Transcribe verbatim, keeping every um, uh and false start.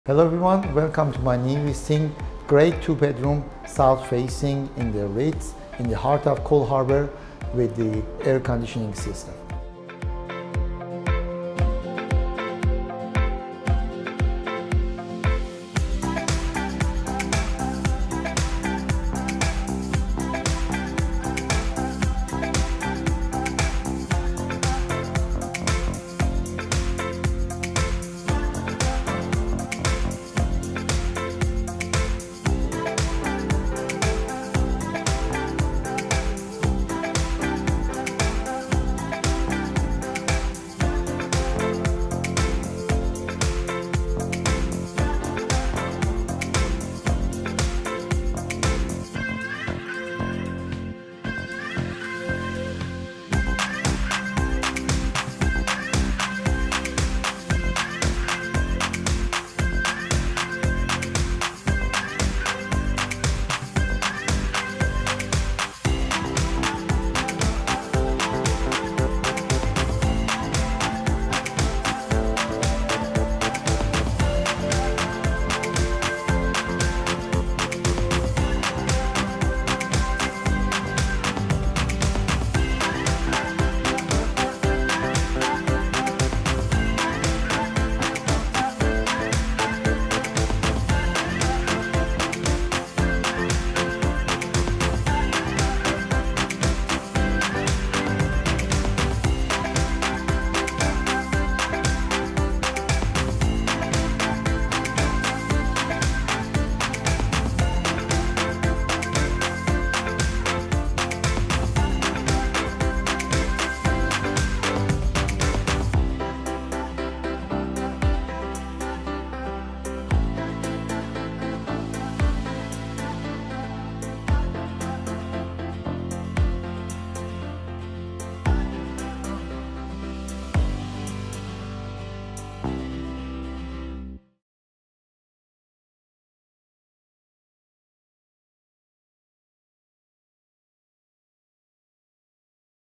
Hello everyone, welcome to my new listing. Great two bedroom, south facing in the Ritz, in the heart of Cole Harbor with the air conditioning system.